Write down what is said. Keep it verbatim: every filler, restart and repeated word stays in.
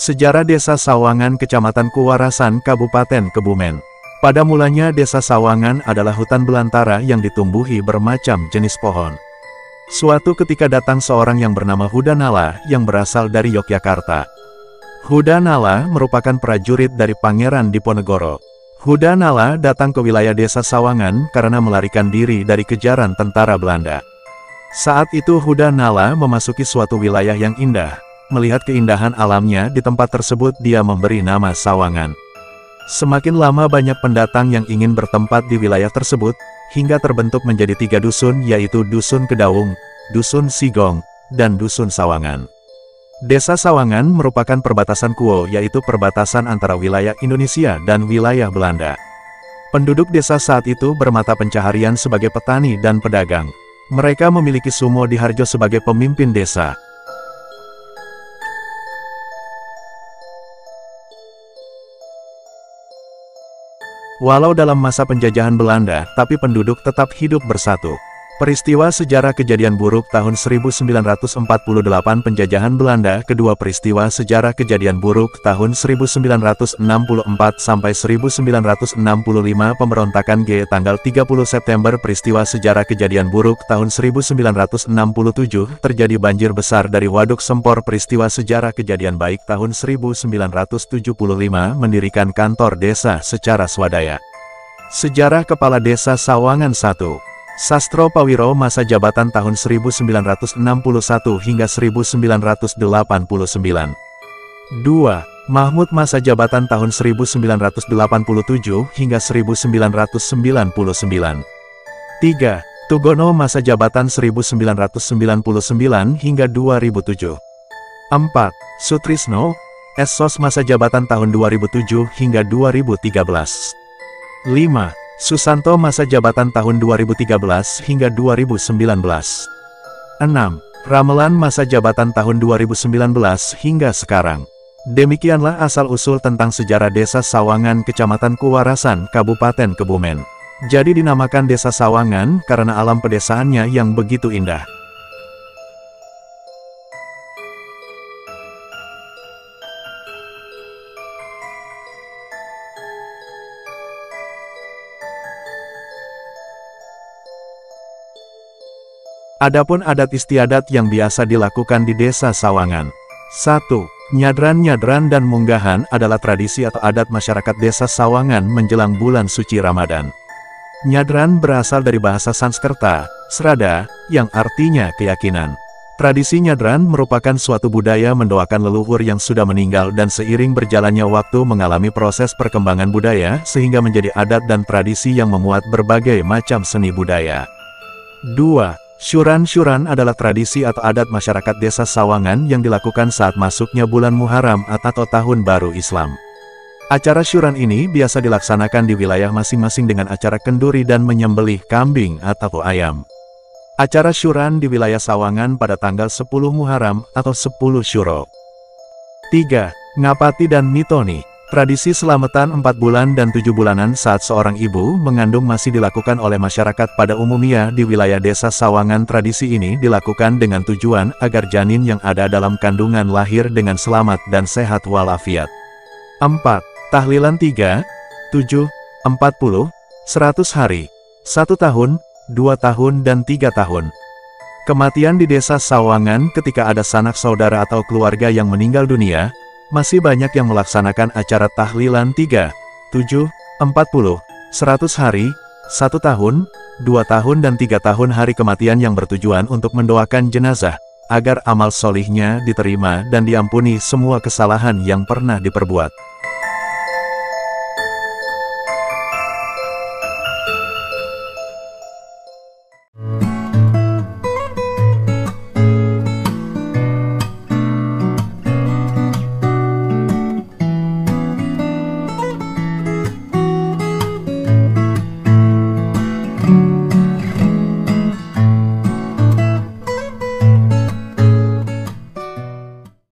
Sejarah Desa Sawangan Kecamatan Kuwarasan Kabupaten Kebumen. Pada mulanya Desa Sawangan adalah hutan belantara yang ditumbuhi bermacam jenis pohon. Suatu ketika datang seorang yang bernama Huda Nala yang berasal dari Yogyakarta. Huda Nala merupakan prajurit dari Pangeran Diponegoro. Huda Nala datang ke wilayah Desa Sawangan karena melarikan diri dari kejaran tentara Belanda. Saat itu Huda Nala memasuki suatu wilayah yang indah. Melihat keindahan alamnya di tempat tersebut dia memberi nama Sawangan. Semakin lama banyak pendatang yang ingin bertempat di wilayah tersebut, hingga terbentuk menjadi tiga dusun yaitu Dusun Kedaung, Dusun Sigong, dan Dusun Sawangan. Desa Sawangan merupakan perbatasan Kuo yaitu perbatasan antara wilayah Indonesia dan wilayah Belanda. Penduduk desa saat itu bermata pencaharian sebagai petani dan pedagang. Mereka memiliki Sumo Diharjo sebagai pemimpin desa. Walau dalam masa penjajahan Belanda, tapi penduduk tetap hidup bersatu. Peristiwa sejarah kejadian buruk tahun seribu sembilan ratus empat puluh delapan penjajahan Belanda, kedua peristiwa sejarah kejadian buruk tahun seribu sembilan ratus enam puluh empat sampai seribu sembilan ratus enam puluh lima pemberontakan G tanggal tiga puluh September peristiwa sejarah kejadian buruk tahun seribu sembilan ratus enam puluh tujuh terjadi banjir besar dari Waduk Sempor peristiwa sejarah kejadian baik tahun seribu sembilan ratus tujuh puluh lima mendirikan kantor desa secara swadaya. Sejarah Kepala Desa Sawangan satu. Sastro Pawiro masa jabatan tahun seribu sembilan ratus enam puluh satu hingga seribu sembilan ratus delapan puluh sembilan. dua. Mahmud masa jabatan tahun seribu sembilan ratus delapan puluh tujuh hingga seribu sembilan ratus sembilan puluh sembilan. tiga. Tugono masa jabatan seribu sembilan ratus sembilan puluh sembilan hingga dua ribu tujuh. empat. Sutrisno, Esos masa jabatan tahun dua ribu tujuh hingga dua ribu tiga belas. lima. Susanto masa jabatan tahun dua ribu tiga belas hingga dua ribu sembilan belas. enam. Ramelan masa jabatan tahun dua ribu sembilan belas hingga sekarang. Demikianlah asal-usul tentang sejarah Desa Sawangan Kecamatan Kuwarasan Kabupaten Kebumen. Jadi dinamakan Desa Sawangan karena alam pedesaannya yang begitu indah. Adapun adat istiadat yang biasa dilakukan di Desa Sawangan. satu. Nyadran-nyadran dan munggahan adalah tradisi atau adat masyarakat Desa Sawangan menjelang bulan suci Ramadan. Nyadran berasal dari bahasa Sanskerta, Srada, yang artinya keyakinan. Tradisi nyadran merupakan suatu budaya mendoakan leluhur yang sudah meninggal dan seiring berjalannya waktu mengalami proses perkembangan budaya sehingga menjadi adat dan tradisi yang memuat berbagai macam seni budaya. dua. Syuran-syuran adalah tradisi atau adat masyarakat Desa Sawangan yang dilakukan saat masuknya bulan Muharram atau Tahun Baru Islam. Acara syuran ini biasa dilaksanakan di wilayah masing-masing dengan acara kenduri dan menyembelih kambing atau ayam. Acara syuran di wilayah Sawangan pada tanggal sepuluh Muharram atau sepuluh Syuro. tiga. Ngapati dan Mitoni. Tradisi selamatan empat bulan dan tujuh bulanan saat seorang ibu mengandung masih dilakukan oleh masyarakat pada umumnya di wilayah Desa Sawangan. Tradisi ini dilakukan dengan tujuan agar janin yang ada dalam kandungan lahir dengan selamat dan sehat walafiat. empat. Tahlilan tiga, tujuh, empat puluh, seratus hari, satu tahun, dua tahun dan tiga tahun. Kematian di Desa Sawangan ketika ada sanak saudara atau keluarga yang meninggal dunia. Masih banyak yang melaksanakan acara tahlilan tiga, tujuh, empat puluh, seratus hari, satu tahun, dua tahun dan tiga tahun hari kematian yang bertujuan untuk mendoakan jenazah, agar amal solihnya diterima dan diampuni semua kesalahan yang pernah diperbuat.